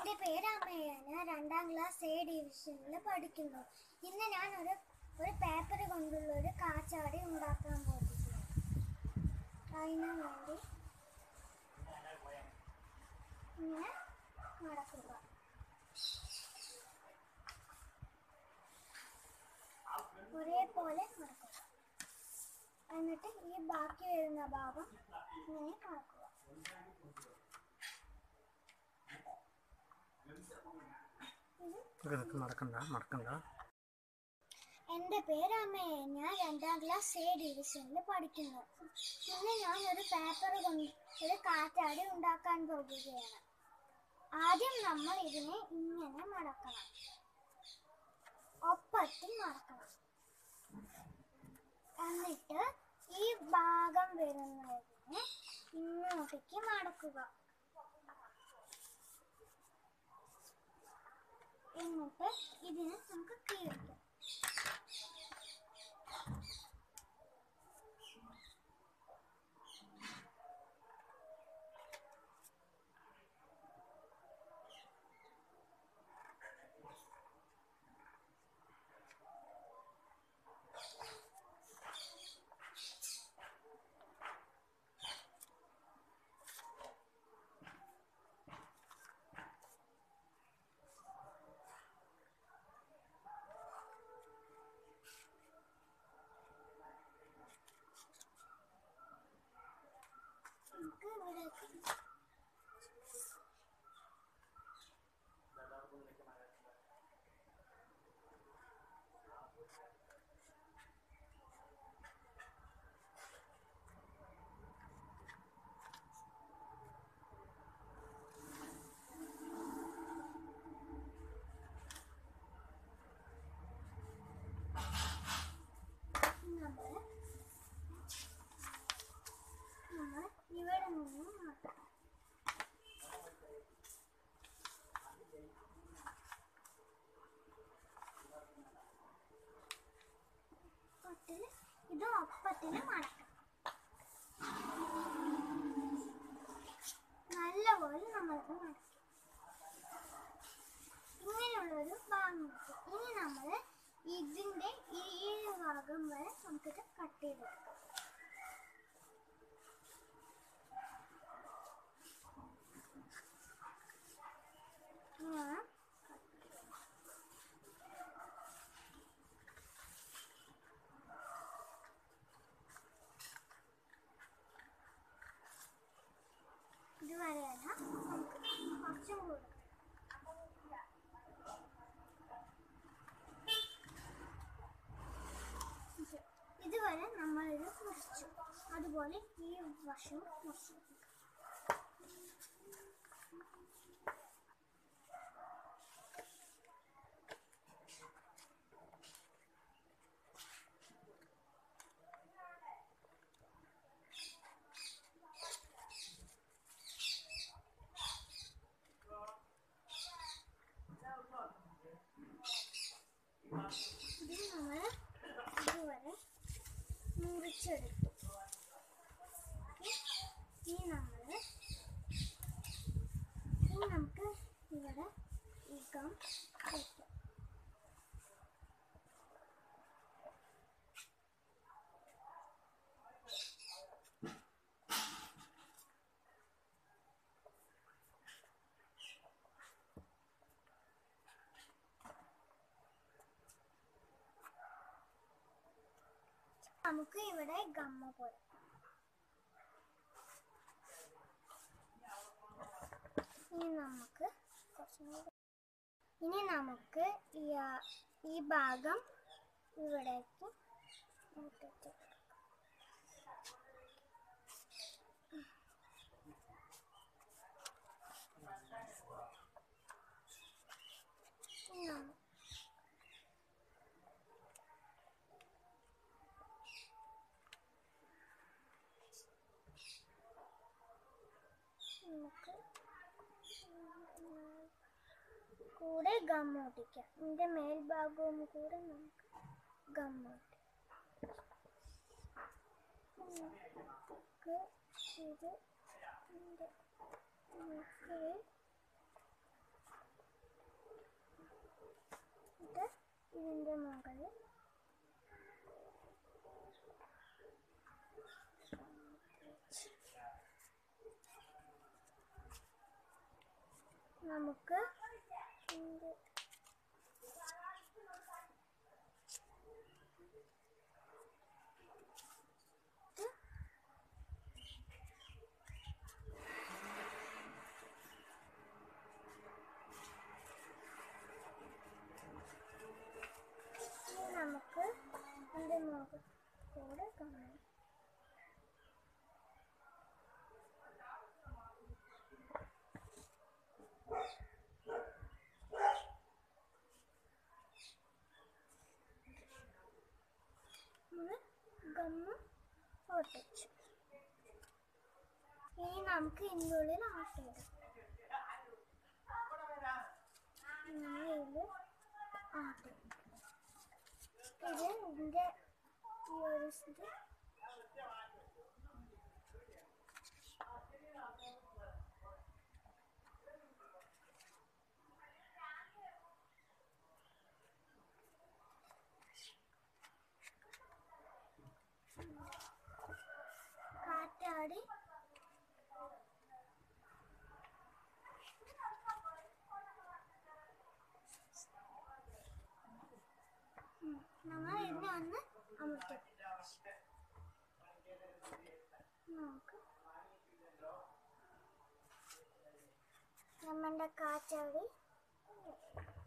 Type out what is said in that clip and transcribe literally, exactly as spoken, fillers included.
എൻ്റെ പേര് അമ്മയ. ഞാൻ രണ്ടാം ക്ലാസ് എ ഡിവിഷനിൽ പഠിക്കുന്നു. ഇന്ന് ഞാൻ ഒരു ഒരു പേപ്പർ കൊണ്ടുള്ള ഒരു കാച്ചാടി ഉണ്ടാക്കാൻ പോകുന്നു. അതിന് വേണ്ടി ഇങ്ങനെ മടക്കുക. ഒരേപോലെ മടക്കുക. എന്നിട്ട് ഈ ബാക്കി വരുന്ന ഭാഗം ഇങ്ങനെ മടക്കുക. നടക്കണ്ട നടക്കണ്ട എൻ്റെ പേര് അമ്മയ. ഞാൻ രണ്ടാം ക്ലാസ് എ ഡിവിഷനിൽ പഠിക്കുന്നു. ഇന്ന് ഞാൻ ഒരു പേപ്പർ കൊണ്ട് ഒരു കാറ്റാടി ഉണ്ടാക്കാൻ പോകുകയാണ്. ആദ്യം നമ്മൾ ഇതിനെ ഇങ്ങനെ മടക്കണം, ഒപ്പത്തിൽ മടക്കണം. എന്നിട്ട് ഈ ഭാഗം വരുന്നതിനെ ഇങ്ങോട്ടേക്ക് മടക്കുക. എന്നിട്ട് ഇതിനെ നമുക്ക് കീറിക്കാം. ഇവിടെ നിന്ന് മാറ്റാം. ഇത് ഒപ്പത്തിന് മടക്കാം. നല്ലപോലെ നമ്മൾക്ക് മടക്കാം. ഇങ്ങനെയുള്ളൊരു ഭാഗം കിട്ടും. ഇനി നമ്മൾ ഇതിൻ്റെ ഈ ഭാഗം വരെ നമുക്കിത് കട്ട് ചെയ്തെടുക്കാം. ഇതുവരെയല്ല, നമുക്ക് കുറച്ചും കൂടെ ഇതുവരെ നമ്മളിത് മുറിച്ചു. അതുപോലെ ഈ വശവും മുറിച്ചു. ഇത് നമ്മൾ ഇതുവരെ മുറിച്ചെടുത്തു. ഇനി നമ്മൾ ഇനി നമുക്ക് ഇവിടെ ഈ ഗം വയ്ക്കാം. നമുക്ക് ഇവിടെ ഗമ്മ പോലെ ഇനി നമുക്ക് ഇനി നമുക്ക് ഈ ഭാഗം ഇവിടേക്ക് ഇട്ടിട്ട് നമുക്ക് കൂടെ ഗം ഒട്ടിക്കാം. ഇതിൻ്റെ മേൽഭാഗവും കൂടെ നമുക്ക് ഗം ഒട്ടിക്കാം. നമുക്ക് ഇത് നമുക്ക് ഇതിൻ്റെ മുകളിൽ നമുക്ക് നമുക്ക് അതിൻ്റെ മുകളിൽ കൂടെ കാണാം. ഗമ്മ് ഒട്ടിച്ചു. ഇനി നമുക്ക് ഇതിൻ്റെ ഉള്ളിൽ ആർട്ട് ചെയ്താം. ഇതിൽ ആർട്ട് ഇത് ഇതിൻ്റെ ഈ ഒരു ഇത് കാറ്റാടി നമ്മൾ ഇതിനെ ഒന്ന് അമർത്തും. നമുക്ക് നമ്മളുടെ കാറ്റാടി